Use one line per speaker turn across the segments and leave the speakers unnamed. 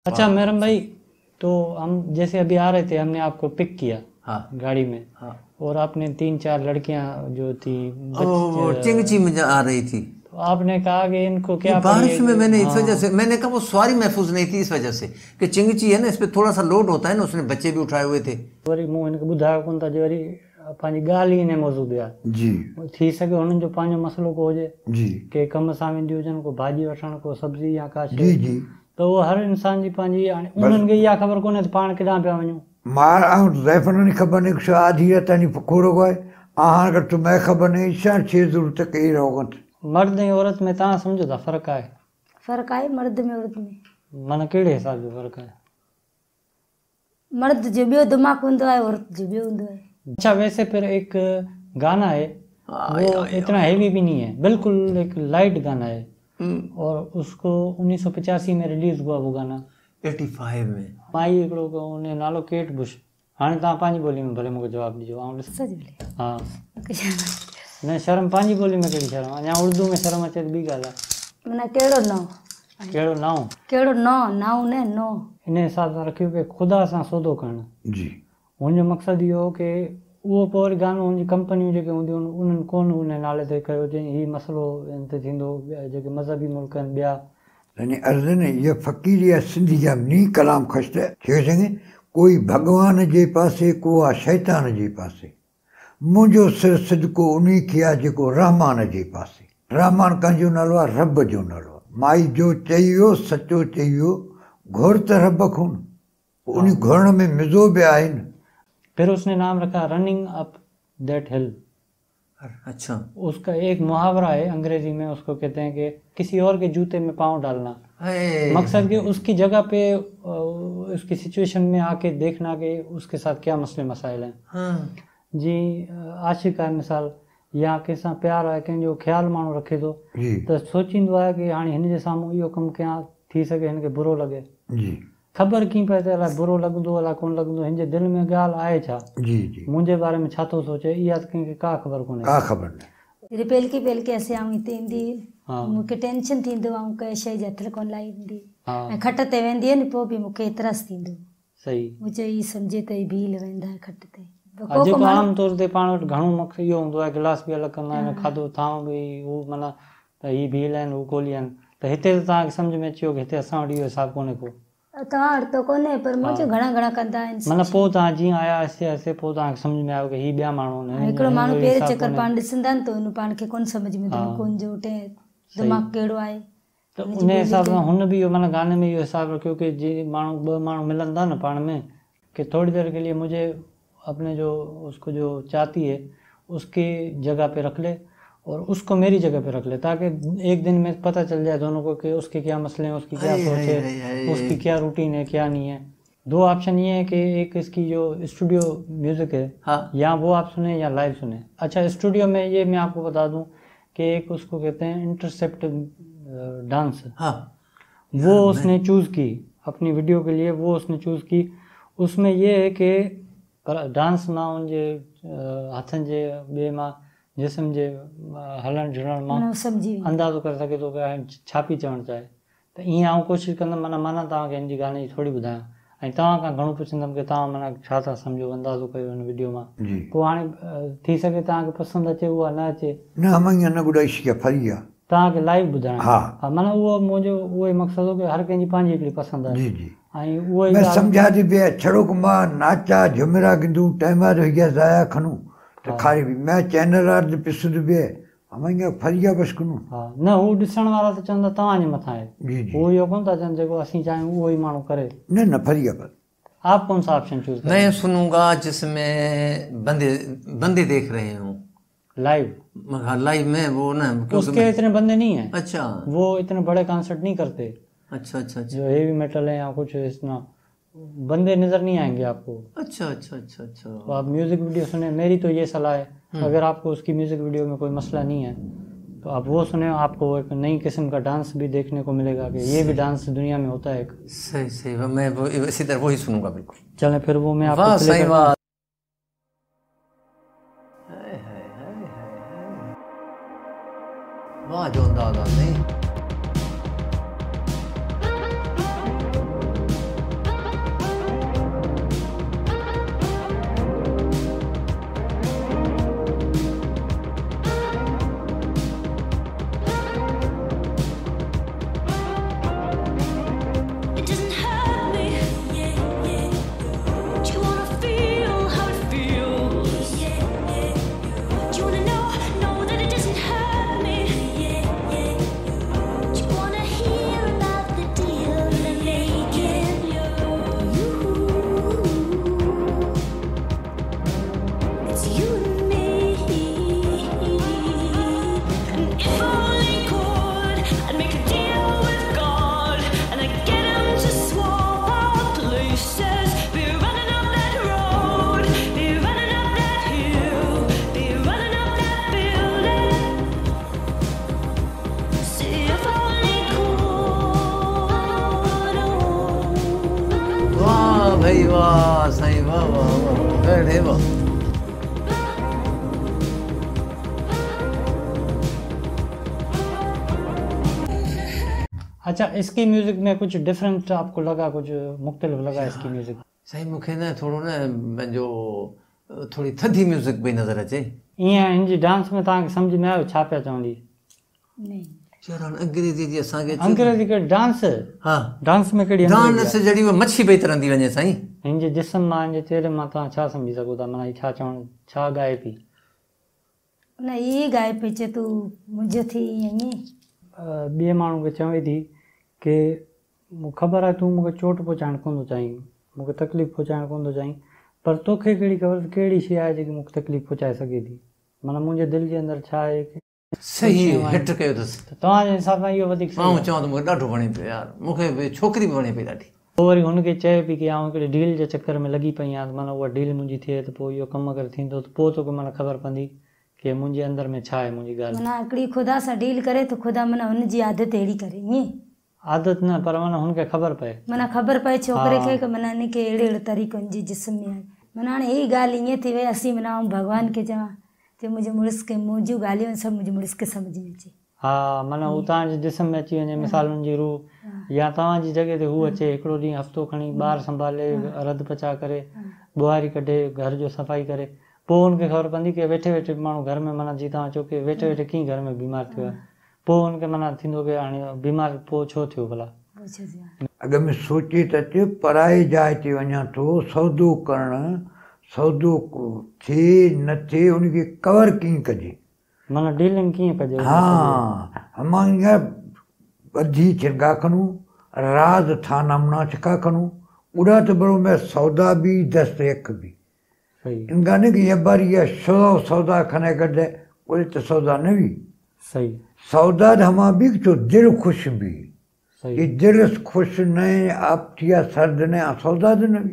अच्छा मेरम भाई, तो हम जैसे अभी आ रहे थे, हमने आपको पिक किया गाड़ी में, और आपने 3-4 लड़कियां जो थी
वो चिंगची में आ रही थी,
तो आपने कहा कि इनको क्या
बारिश में मैंने इस वजह से मैंने कहा वो सवारी महफूज नहीं थी, इस वजह से कि चिंगची है ना, इस पे थोड़ा सा लोड होता है ना, उसने बच्चे भी उठाए हुए थे।
वरी मूं इनके बुधायो कोन था, जो वरी पंहिंजी ॻाल्हि ई इन मौजूद आहे
जी,
थी सके हुननि जो पंहिंजो मसइलो को हुजे
जी,
के कम सां वेंदियूं हुजनि, को भाॼी वठणु, को सब्जी या का
जी,
शइ,
जी,
त उहो हर इंसान जी पंहिंजी, हाणे उन्हनि खे इहा ख़बर कोन्हे त पाण किथां पिया वञूं।
मार ज़ाइफ़नि खे ख़बर नहीं, आधी है तनी खोरो गए आहार अगर तुम्हें खबर नहीं शायद छे जरूरत कई रहोगत।
मर्द ऐं औरत में तव्हां सम्झो था फ़र्क़ु आहे?
फ़र्क़ु आहे मर्द में औरत में,
माना कहिड़े हिसाब जो फ़र्क़ु आहे?
मर्द जो ॿियो दिमाग़ हूंदो आहे, औरत जो ॿियो हूंदो है।
अच्छा वैसे फिर एक गाना है वो इतना हैवी भी नहीं है, बिल्कुल एक लाइट गाना है, और उसको 1985 में रिलीज हुआ वो गाना,
85 में
माई हिकिड़ो उन नालो केट बुश। हाणे तव्हां पंहिंजी ॿोली में भले मूंखे जवाबु ॾिजो। हा न शर्म पंहिंजी ॿोली में कहिड़ी शर्म, अञा उर्दू में शर्म अचे त ॿी ॻाल्हि आहे।
माना कहिड़ो नओ,
कहिड़ो नओ,
कहिड़ो नओ न नो,
इन हिसाब सां रखियो कि ख़ुदा सां सौदो करणु।
जी,
हुनजो मक़सदु इहो हो की उहो पोइ वरी गानो हुनजी कंपनियूं जेके हूंदियूं उन्हनि कोन उन नाले ते कयो जंहिं हीउ मसइलो इन ते थींदो, जेके मज़हबी मुल्क आहिनि ॿिया।
यानी अर्ज़ ने ये फ़क़ीर या सिंधी जा नी कलाम खश्त थियो चङे, कोई भगवान जे पासे को आ शैतान जे पासे, मुंहिंजो सिर सिदको उन्ही खे आहे जेको रहमान जे पासे। रहमान कंहिंजो नालो आहे, रब जो नालो आहे। माई जो चइयो सचो चइयो, घुर त रब खून, उन घुरण में मिज़ो बि आहे न।
फिर उसने नाम रखा रनिंग अप दैट हिल।
अच्छा,
उसका एक मुहावरा है अंग्रेजी में, उसको कहते हैं कि किसी और के जूते में पाँव डालना। मकसद कि उसकी जगह पे उसकी सिचुएशन में आके देखना कि उसके साथ क्या मसले मसाइल हैं। जी आशिक आहे मिसाल, या कंहिंसां प्यारु आहे, कंहिंजो ख़्यालु माण्हू रखे थो त सोचींदो आहे कि हाणे हिन जे साम्हूं इहो कमु कयां, थी सघे हिन खे बुरो लॻे। ख़बर कीअं पए त अलाए बुरो लॻंदो अलाए कोन लॻंदो, हिन जे दिलि में ॻाल्हि आहे छा, मुंहिंजे बारे में छा थो सोचे, इहा त कंहिंखे का ख़बर कोन्हे।
का ख़बर न।
पेलके असे आऊं हिते ईंदी मूंखे टेंशन थींदो, ऐं कंहिं शइ जे हथ कोन लाहींदी, ऐं खट ते वेंदी आहे न, पोइ बि मूंखे एतिरास थींदो। सही, मूं चयो ई सम्झे त भील वेंदा खट ते।
जेको आम तौर ते पाण वटि घणो मक़सदु इहो हूंदो आहे, गिलास बि अलॻि कंदा आहिनि, खाधो थांव बि, हू माना त हीअ भील आहिनि, हू कोली आहिनि, त हिते त तव्हांखे सम्झ में अची वियो कि हिते असां वटि इहो हिसाबु कोन्हे को।
तव्हां वटि त कोन्हे, पर मुंहिंजो घणा कंदा आहिनि।
माना पोइ तव्हां जीअं आया आहिस्ते आहिस्ते पोइ तव्हांखे सम्झ में आयो कि हीअ ॿिया माण्हू आहिनि।
हिकिड़ो माण्हू पहिरें चकर पाण ॾिसंदा आहिनि त हुन पाण खे कोन सम्झ में ईंदो कोन जो दिमाग़ कहिड़ो आहे,
त उन हिसाब सां हुन बि इहो माना गाने में इहो हिसाबु रखियो कि जीअं ॿ माण्हू मिलनि था न पाण में, कि थोड़ी देर के लिए मुझे अपने जो उसको जो चाहती है उसकी जगह पे रख ले और उसको मेरी जगह पे रख ले, ताकि एक दिन में पता चल जाए दोनों को कि उसके क्या मसले हैं, उसकी क्या सोच है, उसकी क्या रूटीन है, क्या नहीं है। दो ऑप्शन ये है कि एक इसकी जो स्टूडियो म्यूज़िक है, या वो आप सुने या लाइव सुने। अच्छा स्टूडियो में ये मैं आपको बता दूं कि एक उसको कहते हैं इंटरसेप्ट डांस, वो उसने चूज़ की अपनी वीडियो के लिए, वो उसने चूज़ की। उसमें ये है कि डांस मां उनजे हथनि जे ॿिए मां जिस्म जे हलण जुलण मां अंदाज़ो करे सघे थो कि छा पई चवणु चाहे। त ईअं आउं कोशिशि कंदुमि माना तव्हांखे हिन जी गाने जी थोरी ॿुधायां, ऐं तव्हां खां घणो पुछंदुमि कि तव्हां माना छा था सम्झो, अंदाज़ो कयो हिन वीडियो मां। पोइ हाणे थी सघे तव्हांखे पसंदि अचे उहा न अचे, तव्हांखे लाइव ॿुधाइणु। हा माना उहो मुंहिंजो उहो ई मक़सदु हो कि हर कंहिंजी पंहिंजी हिकिड़ी पसंदि आहे, ऐं उहो ई
सम्झा थी पिया छड़ो मां नाचा झुमिरा गिंदूं टाइम ज़ाया खणूं त खारी बि मैं चैनल आर पिसुद बि हमां फरिया बस करूं।
हा न हू ॾिसण वारा त चवंदा तव्हांजे मथां आहे, उहो इहो कोन था चवनि जेको असीं चाहियूं उहो ई माण्हू करे।
न फरिया बस।
आप कौन सा ऑप्शन चूज करें?
मैं सुनूंगा जिसमें बंदे देख रहे हों
लाइव।
हाँ लाइव में वो ना,
उसके इतने बंदे नहीं हैं।
अच्छा,
वो इतने बड़े कॉन्सर्ट नहीं करते।
अच्छा अच्छा अच्छा,
जो हेवी मेटल है या कुछ इतना बंदे नजर नहीं आएंगे आपको।
अच्छा अच्छा अच्छा अच्छा,
तो आप म्यूजिक वीडियो सुने, मेरी तो ये सलाह है, अगर आपको उसकी म्यूजिक वीडियो में कोई मसला नहीं है तो आप वो सुने, आपको एक नई किस्म का डांस भी देखने को मिलेगा कि ये भी डांस दुनिया में होता है एक।
सही सही, मैं वो इसी तरह वही सुनूंगा बिल्कुल।
चलें फिर वो मैं आपको
सही बात। वाह जो अंदाज़ नहीं भाई वाह साईं, वाह वाह वाह, अरे वाह।
अच्छा, इसकी म्यूजिक में कुछ डिफरेंट आपको लगा, कुछ मुख्तलिफ लगा इसकी म्यूजिक?
साईं मूंखे न थोरो न पंहिंजो थोरी थधी म्यूजिक पई नज़र अचे।
ईअं हिन जी डांस में तव्हांखे सम्झ में आयो छा पिया चवंदी?
चरण अंग्रेजी जी असांखे
अंग्रेजी कहिड़ी डांस?
हा,
डांस में कहिड़ी
डांस जहिड़ी उहा मच्छी पई तरंदी वञे साईं।
हिन जे जिस्म मां, हिन जे चेहरे मां तव्हां छा सम्झी सघो था? माना छा चवण, छा ॻाए पई?
न इहे ॻाए पई चए तूं मुंहिंजो थी ईअं।
ॿिए माण्हू खे चवे थी की मूंखे ख़बर आहे तूं मूंखे चोट पहुचाइणु कोन थो चाहीं, मूंखे तकलीफ़ पहुचाइणु कोन थो चाहीं, पर तोखे कहिड़ी ख़बर कहिड़ी शइ आहे जेकी मूंखे तकलीफ़ पहुचाए सघे थी? माना मुंहिंजे दिलि जे अंदरि छा आहे?
सही हिट कयो अथसि।
तव्हांजे हिसाब सां इहो वधीक
मां चवां त मूंखे ॾाढो वणे पियो यार, मूंखे छोकिरी बि वणे पई ॾाढी।
पोइ वरी हुनखे चए पई की आउं हिकिड़ी डील जे चकर में लॻी पई आहियां, माना उहा डील मुंहिंजी थिए त पोइ इहो कमु अगरि थींदो त पोइ तोखे माना ख़बर पवंदी की मुंहिंजे अंदरि में छा आहे मुंहिंजी ॻाल्हि।
माना हिकिड़ी ख़ुदा सां डील करे त ख़ुदा माना हुनजी आदत अहिड़ी करे ईअं?
आदत न, पर माना हुनखे ख़बर पए,
माना ख़बर पए छोकिरे खे की माना हिनखे अहिड़े अहिड़े तरीक़नि जी जिस्म में आहे। माना हाणे इहा ॻाल्हि ईअं थी वई, असीं माना आउं भॻवान खे चवां की मुंहिंजे मुड़ुस खे मुंहिंजियूं ॻाल्हियूं सभु मुंहिंजे मुड़ुस खे सम्झ में अचे।
हा, माना हू तव्हांजे जिस्म में अची वञे, मिसाल हुनजी रूह, या तव्हांजी जॻह ते हू अचे, हिकिड़ो ॾींहुं हफ़्तो खणी ॿार संभाले, रध पचा करे, ॿुहारी कढे, घर जो सफ़ाई करे, पोइ हुनखे ख़बर पवंदी की वेठे वेठे माण्हू घर में, माना जीअं तव्हां चओ की वेठे वेठे कीअं घर में बीमार थियो आहे, पोइ हुनखे माना थींदो की हाणे बीमार पोइ छो थियो भला?
अॻ में सोचे त अचे पराए जाइ ते वञा थो सौदो करणु, सौदो थिए न थिए उनखे कवर कीअं कजे,
माना डीलिंग कीअं कजे?
हाँ, हमारे बधी छिड़का खनूं, राज थाना मुना छिका खनूं, उड़ा तो बड़ो मैं सौदा भी दस्त एक भी।
सही।
इन गाने की ये बार ये सौदा खाने कर दे, बोले तो सौदा नहीं।
सही।
सौदा हमा भी तो दिल खुश भी।
सही।
ये दिल खुश नहीं आप थिया सर्द ने सौदा तो नहीं।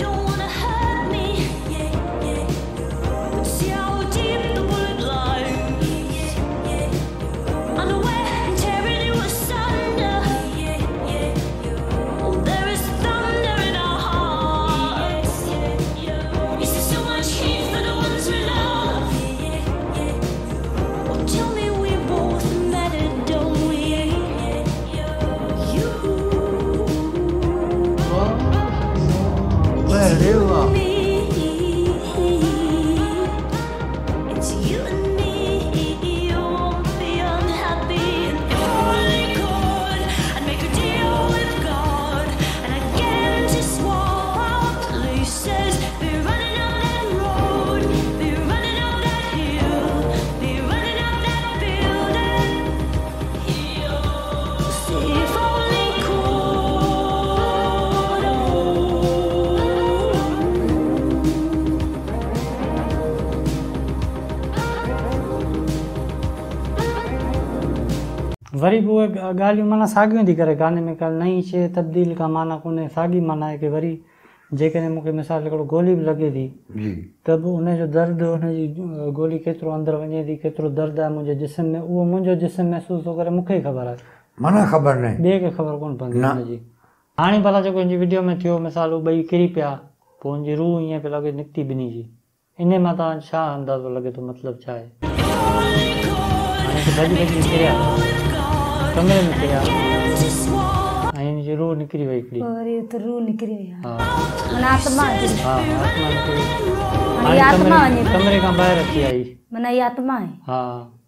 वरी बि उहे ॻाल्हियूं माना साॻियूं थी करे गाने में, का नई शइ तब्दील का माना कोन्हे, साॻी माना आहे की वरी जेकॾहिं मूंखे मिसाल हिकिड़ो गोली बि लॻे थी त बि उनजो दर्द, हुनजी गोली केतिरो अंदरि वञे थी, केतिरो दर्द आहे मुंहिंजे जिस्म में, उहो मुंहिंजो जिस्म महसूसु थो करे, मूंखे ई ख़बर आहे,
माना ख़बर न,
ॿिए खे ख़बर कोन पवंदी हुनजी। हाणे भला जेको हिनजी वीडियो में थियो, मिसाल हू ॿई किरी पिया, पोइ हुनजी रूह ईअं पियो लॻे निकिती ॿिन्ही जी, इन मां तव्हां छा अंदाज़ो लॻे थो, मतिलबु छा आहे? हाणे भॼी भॼी किरिया कमरे में किरिया ऐं हिनजी रूह निकिरी वई हिकिड़ी,
वरी त रूह निकिरी वई।
हा,
माना आत्मा,
हा आत्मा निकिरी, हाणे कमरे खां ॿाहिरि अची आई,
माना इहा आत्मा आहे।
हा,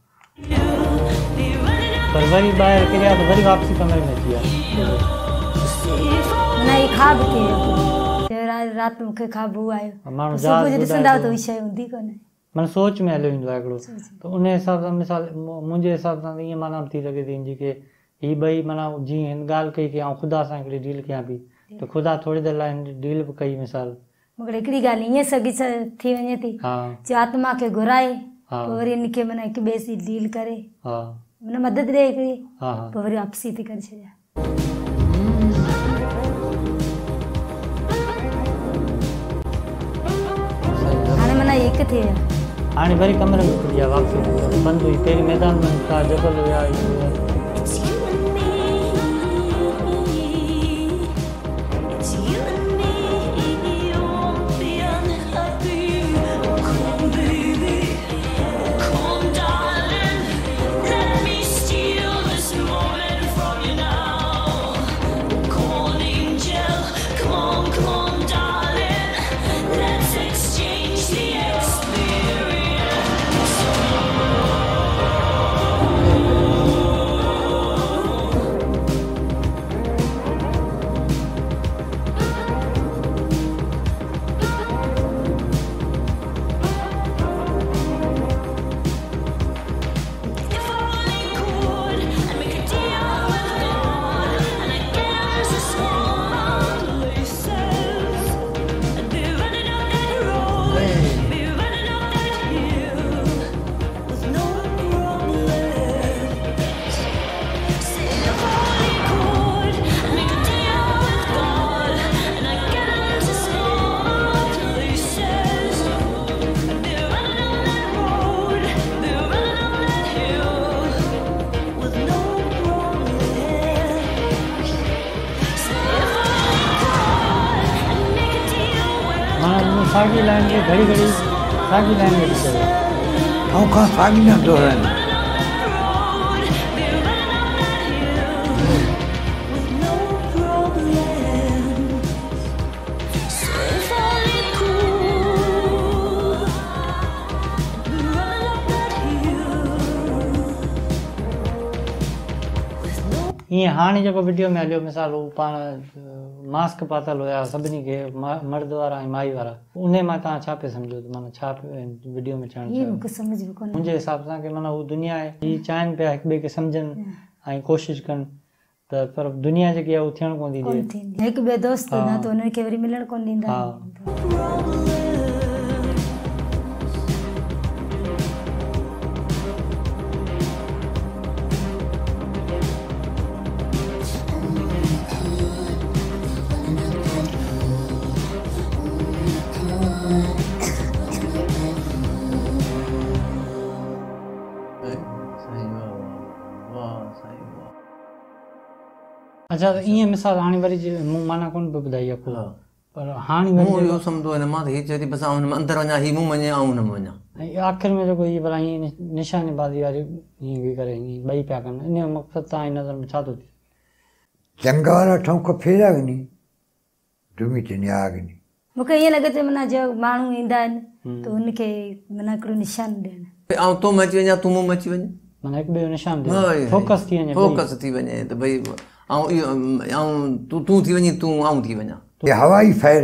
पर वरी ॿाहिरि किरिया त वरी वापसी कमरे में अची विया,
माना ही ख़्वाब थी वियो, राति मूंखे ख़्वाब आयो,
माण्हू
सुबुह जो ॾिसंदा त उहा शइ हूंदी कोन्हे,
माना सोच में हलियो वेंदो आहे हिकिड़ो, त उन हिसाब सां मिसाल मुंहिंजे हिसाब सां त ईअं माना थी सघे थी हिनजी की हीअ ॿई माना जीअं हिन ॻाल्हि कई की आउं ख़ुदा सां हिकिड़ी डील कयां पई, त ख़ुदा थोरी देरि लाइ डील बि कई, मिसाल
मूंखे हिकिड़ी ॻाल्हि ईअं सॻी थी वञे थी, जो आत्मा खे घुराए पोइ वरी हिनखे माना हिक ॿिए सां डील करे, माना मदद ॾे हिकिड़ी, पोइ वरी वापसी थी करे छॾिया। हाणे माना हिकु थी विया,
हाणे वरी कमरे में खुली विया, वापसी बंदि हुई, पहिरीं मैदान में था, जबल हुया, माण्हू साॻी लाइन खे घड़ी घड़ी साॻी लाइन में थी चवे
ऐं खां साॻी न दोहराइनि
ईअं हाणे जेको वीडियो में हलियो मिसाल हू पाण मास्क पातल हुया सभिनी खे मर्द वारा ऐं माई वारा उन मां तव्हां छा पिया सम्झो माना छा वीडियो में चवणु चाहियो मुंहिंजे हिसाब सां की माना हू दुनिया जी चाहिनि पिया हिक ॿिए खे सम्झनि ऐं कोशिशि कनि त पर दुनिया जेकी आहे उहा थियणु कोन थी ॾिए
हिकु ॿिए दोस्त न त उन्हनि खे वरी मिलणु कोन ॾींदा
अच्छा ईअं मिसाल हाणे वरी मूं माना कोन पियो ॿुधाई आहे पर हाणे
मूं इहो सम्झो हिन मां त हीअ चए थी बसि आउं अंदरि वञा हीअ मूं मञे ऐं न मञा
ऐं आख़िर में जेको इहे भला हीअं निशानेबाज़ी वारी हीअं बि करे हीअं ॿई पिया कनि इन जो मक़सदु तव्हांजी नज़र में छा थो थिए
चङा वारा ठोंक फेरिया नी दुमी ते न्यागनी
मूंखे ईअं लॻे थो माना जो माण्हू ईंदा आहिनि त उनखे माना हिकिड़ो निशान ॾियणु
ऐं तूं मची वञा तूं मूं मची वञे
माना हिकु ॿिए जो निशान
फोकस थी वञे त भई ऐं इहो ऐं तूं थी वञी तूं आउं थी वञा
ये हवाई फायर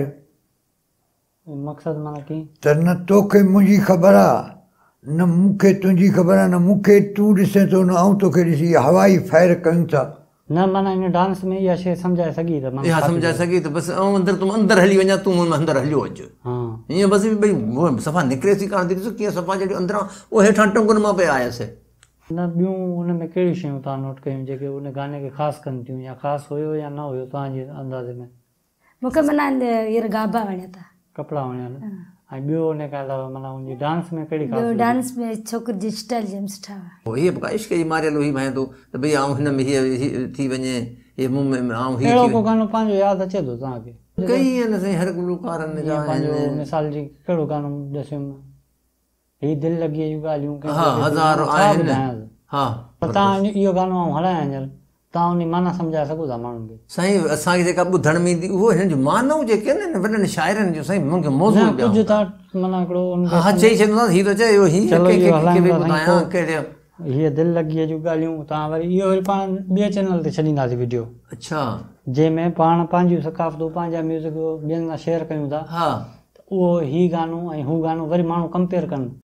मक़सदु माना कीअं
त न तोखे मुंहिंजी ख़बर आहे न मूंखे तुंहिंजी ख़बर आहे न मूंखे तूं ॾिसे थो न आउं तोखे ॾिसी हवाई फायर कयूं था
न माना इन डांस में इहा शइ सम्झाए सघी त
इहा सम्झाए सघी त बसि ऐं अंदरि तूं अंदरि हली वञा तूं अंदरि हलियो अचु हीअं बसि भई सफ़ा निकिरेसि कान थी ॾिसो कीअं सफ़ा जॾहिं अंदरां उहो हेठां टुंगुनि मां पिया आयासीं
न ॿियूं हुन में कहिड़ियूं शयूं तव्हां नोट कयूं जेके उन गाने खे ख़ासि कनि थियूं या ख़ासि हुयो या न हुयो तव्हांजे अंदाज़े में
मूंखे माना हींअर गाबा वणिया था
कपिड़ा वणिया ऐं ॿियो उन खां अलावा माना उनजी डांस में कहिड़ी
ॿियो डांस में छोकिरी जी स्टाइल जाम सुठा हुआ
हीअ बि इश्क जी मारियल हुई भाई थो त भई आउं हिन में हीअ थी वञे हीअ मुंहुं में आउं
अहिड़ो को गानो पंहिंजो यादि अचे थो तव्हांखे
कई आहिनि साईं हर गुलकारनि जा
पंहिंजो मिसाल जी कहिड़ो गानो ॾिसियुमि हीअ दिलि लॻी जूं ॻाल्हियूं
हा हज़ार आहिनि हा
पर तव्हां इहो गानो आउं हलायां हींअर तव्हां उन माना सम्झाए सघो था माण्हुनि खे
साईं असांखे जेका ॿुधण में ईंदी उहो हिन जूं मानाऊं जेके आहिनि वॾनि शाइरनि जूं साईं मूंखे मौज़ूअ
कुझु तव्हां माना हिकिड़ो
हा चई छॾींदो हीअ थो चए हीअ
हीअ दिलि लॻीअ जूं ॻाल्हियूं तव्हां वरी इहो वरी पाण ॿिए चैनल ते छॾींदासीं वीडियो
अच्छा
जंहिंमें पाण पंहिंजियूं सकाफ़तूं पंहिंजा म्यूज़िक ॿियनि सां शेयर कयूं था
हा
उहो हीउ गानो ऐं हू गानो वरी माण्हू कंपेयर कनि